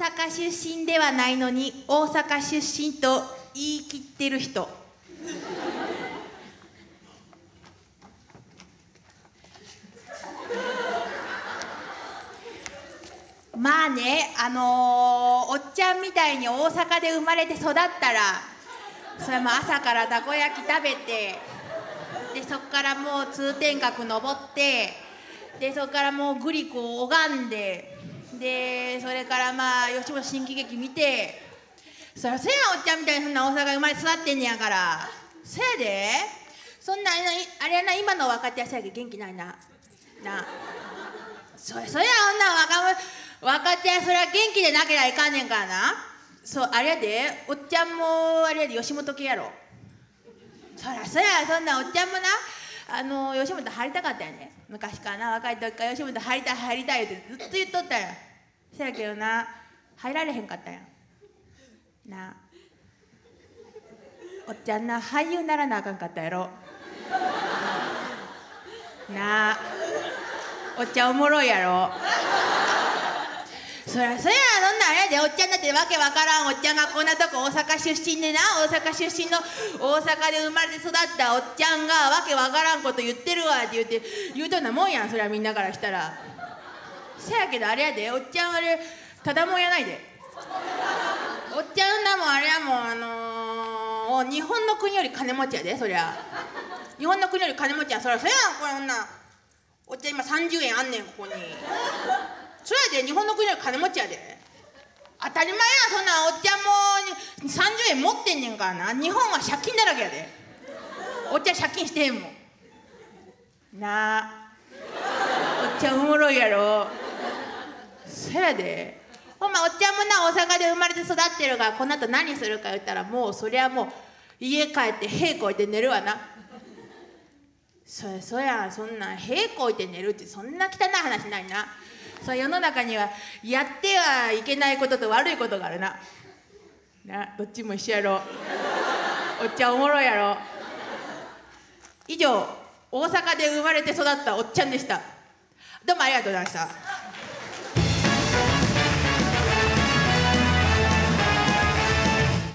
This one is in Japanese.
阪出身ではないのに大阪出身と言い切ってる人。まあね、おっちゃんみたいに大阪で生まれて育ったら、それも朝からたこ焼き食べて、でそっからもう通天閣登って、でそっからもうグリコを拝んで、でそれからまあ吉本新喜劇見て、そりゃそやおっちゃんみたいにそんな大阪で生まれ育ってんねやから。そやで、そんなあれやな、今の若手はそやけど元気ないな。なそやそや、女若手はそりゃ元気でなけりゃいかんねんからな。そうあれやで、おっちゃんもあれやで、吉本系やろ。そりゃそや、そんなおっちゃんもな、吉本入りたかったんやね。昔からな、若い時から吉本入りたい入りたいってずっと言っとったんや。そやけどな、入られへんかったんやな。おっちゃんな、俳優ならなあかんかったやろなあ。おっちゃんおもろいやろ。そやそや、そんなんあれやで、おっちゃんだってわけわからんおっちゃんがこんなとこ大阪出身でな、大阪出身の大阪で生まれて育ったおっちゃんがわけわからんこと言ってるわって言うとんなもんやん、そりゃみんなからしたら。せやけどあれやで、おっちゃんあれただもんやないで。おっちゃんなもんあれやもん、日本の国より金持ちやで、そりゃ。日本の国より金持ちや、そりゃそやん、これ女おっちゃん今30円あんねん、ここに。そやで、日本の国より金持ちやで。当たり前や、そんなおっちゃんも30円持ってんねんからな。日本は借金だらけやで。おっちゃん借金してへんもんなあ。おっちゃんおもろいやろ。そやで、ほんまおっちゃんもな、大阪で生まれて育ってるから、この後何するか言ったら、もうそりゃもう家帰って屁こいて寝るわな。そやそや、そんな屁こいて寝るってそんな汚い話ないな。そう世の中にはやってはいけないことと悪いことがあるな。な、どっちも一緒やろ。おっちゃんおもろいやろ。以上、大阪で生まれて育ったおっちゃんでした。どうもありがとうございました。